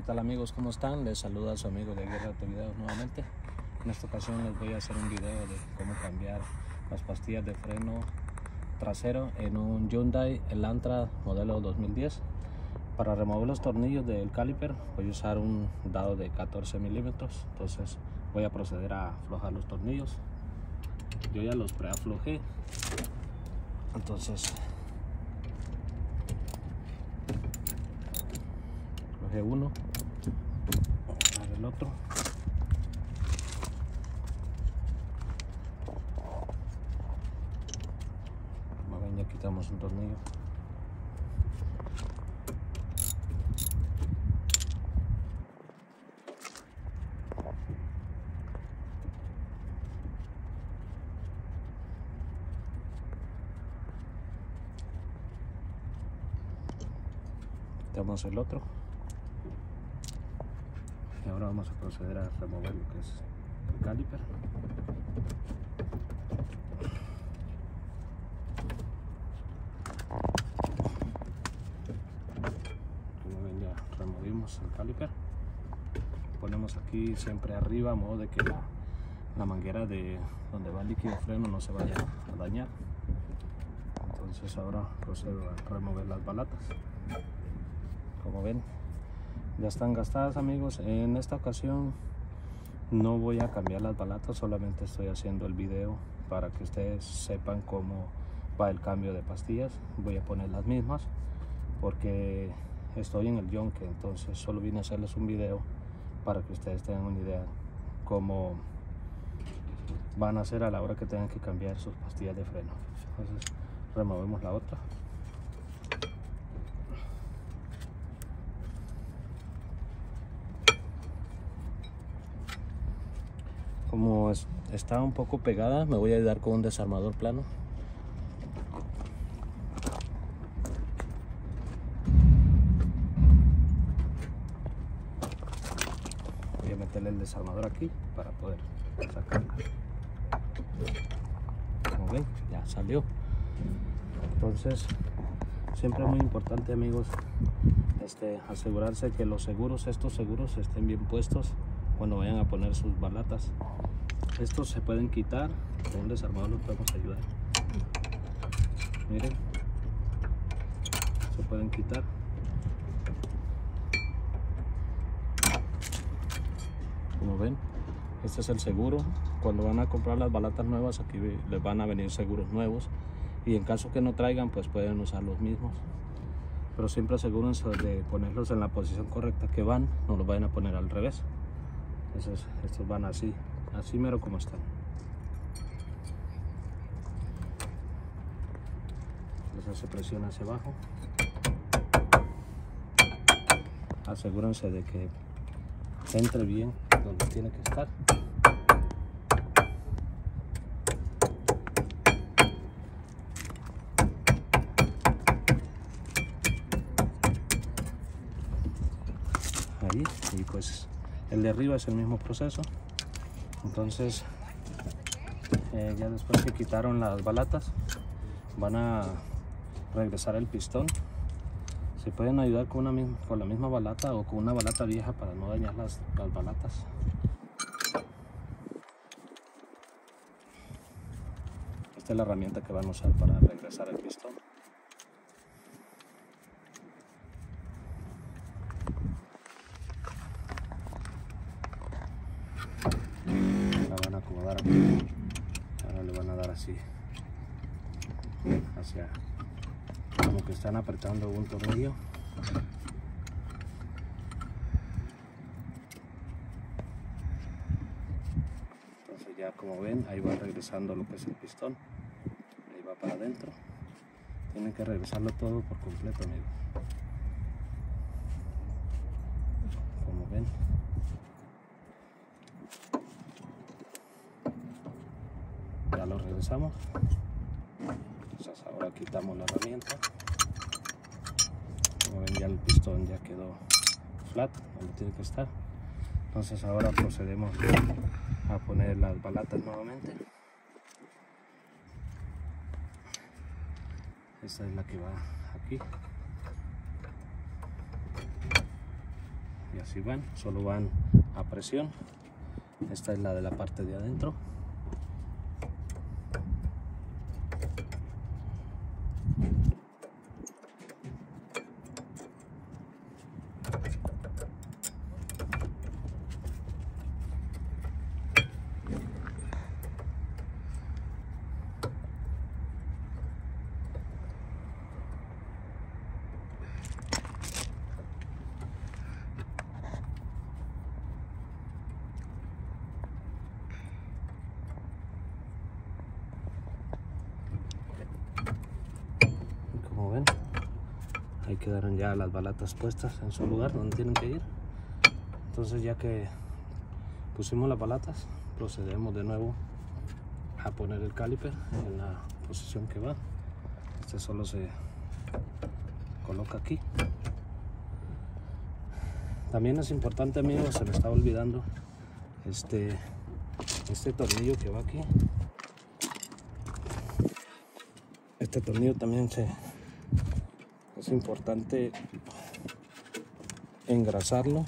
tal amigos? ¿Cómo están? Les saluda su amigo de Guerra de Videos nuevamente. En esta ocasión les voy a hacer un video de cómo cambiar las pastillas de freno trasero en un Hyundai Elantra modelo 2010. Para remover los tornillos del caliper voy a usar un dado de 14 milímetros. Entonces voy a proceder a aflojar los tornillos. Yo ya los preaflojé. Entonces aflojé uno, ahora el otro. Como ven, ya quitamos un tornillo. Quitamos el otro. Y ahora vamos a proceder a remover lo que es el caliper. Como ven, ya removimos el caliper. Ponemos aquí siempre arriba a modo de que la manguera de donde va el líquido de freno no se vaya a dañar. Entonces ahora procedo a remover las balatas. Como ven, ya están gastadas, amigos. En esta ocasión no voy a cambiar las balatas, solamente estoy haciendo el video para que ustedes sepan cómo va el cambio de pastillas. Voy a poner las mismas porque estoy en el yonque, entonces solo vine a hacerles un video para que ustedes tengan una idea cómo van a hacer a la hora que tengan que cambiar sus pastillas de freno. Entonces removemos la otra. Como está un poco pegada, me voy a ayudar con un desarmador plano. Voy a meterle el desarmador aquí para poder sacarla. Como ven, ya salió. Entonces, siempre es muy importante, amigos, asegurarse que estos seguros estén bien puestos cuando vayan a poner sus balatas. Estos se pueden quitar, con un desarmador los podemos ayudar. Miren, se pueden quitar. Como ven, este es el seguro. Cuando van a comprar las balatas nuevas, aquí les van a venir seguros nuevos, y en caso que no traigan, pues pueden usar los mismos, pero siempre asegúrense de ponerlos en la posición correcta que van, no los vayan a poner al revés. Entonces estos van así mero como están. Entonces se presiona hacia abajo. Asegúrense de que entre bien donde tiene que estar. Ahí, y pues el de arriba es el mismo proceso. Entonces ya después que quitaron las balatas, van a regresar el pistón. Se pueden ayudar con la misma balata o con una balata vieja para no dañar las balatas. Esta es la herramienta que van a usar para regresar el pistón. La van a acomodar aquí. Ahora le van a dar así, hacia, como que están apretando un tornillo. Entonces ya, como ven, ahí va regresando lo que es el pistón. Ahí va para adentro. Tienen que regresarlo todo por completo, amigos. Como ven. Ya lo regresamos. Entonces ahora quitamos la herramienta. Como ven, ya el pistón ya quedó flat donde tiene que estar. Entonces ahora procedemos a poner las balatas nuevamente. Esta es la que va aquí. Y si ven, solo van a presión. Esta es la de la parte de adentro. Como ven, ahí quedaron ya las balatas puestas en su lugar donde tienen que ir. Entonces, ya que pusimos las balatas, procedemos de nuevo a poner el caliper en la posición que va. Este solo se coloca aquí. También es importante, amigos, se me estaba olvidando este tornillo que va aquí. Este tornillo también es importante engrasarlo.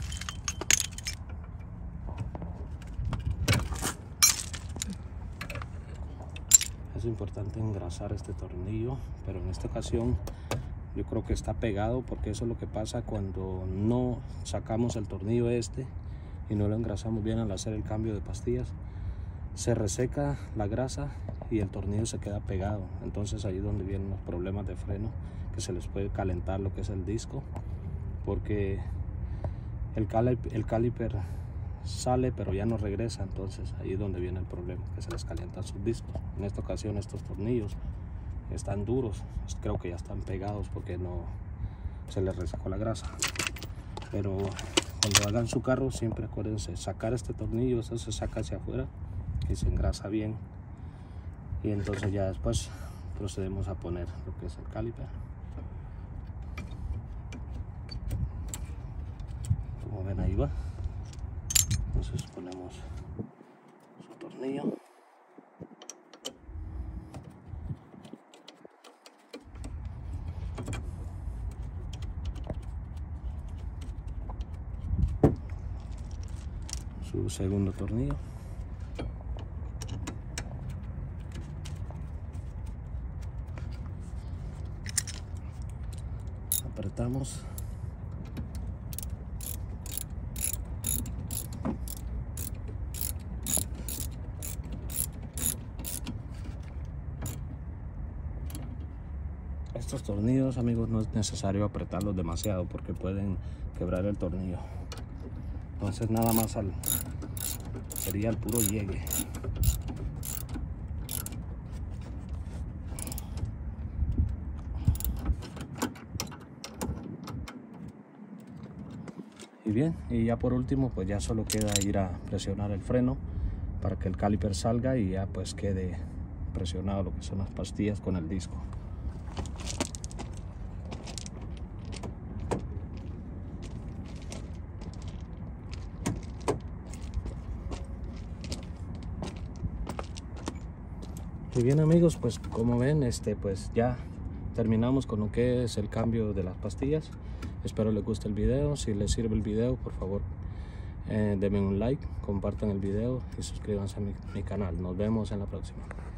Es importante engrasar este tornillo, pero en esta ocasión yo creo que está pegado, porque eso es lo que pasa cuando no sacamos el tornillo y no lo engrasamos bien al hacer el cambio de pastillas. Se reseca la grasa y el tornillo se queda pegado. Entonces ahí es donde vienen los problemas de freno, que se les puede calentar lo que es el disco, porque el caliper sale pero ya no regresa. Entonces ahí es donde viene el problema, que se les calientan sus discos. En esta ocasión estos tornillos están duros, creo que ya están pegados porque no se les resecó la grasa. Pero cuando hagan su carro, siempre acuérdense sacar este tornillo. Eso se saca hacia afuera y se engrasa bien, y entonces ya después procedemos a poner lo que es el caliper. Como ven, ahí va. Entonces ponemos su tornillo. Su segundo tornillo. Apretamos. Estos tornillos, amigos, no es necesario apretarlos demasiado porque pueden quebrar el tornillo. Entonces nada más sería el puro llegue. Y bien, y ya por último, pues ya solo queda ir a presionar el freno para que el caliper salga y ya pues quede presionado lo que son las pastillas con el disco. Y bien, amigos, pues como ven, pues ya terminamos con lo que es el cambio de las pastillas. Espero les guste el video. Si les sirve el video, por favor denme un like, compartan el video y suscríbanse a mi canal. Nos vemos en la próxima.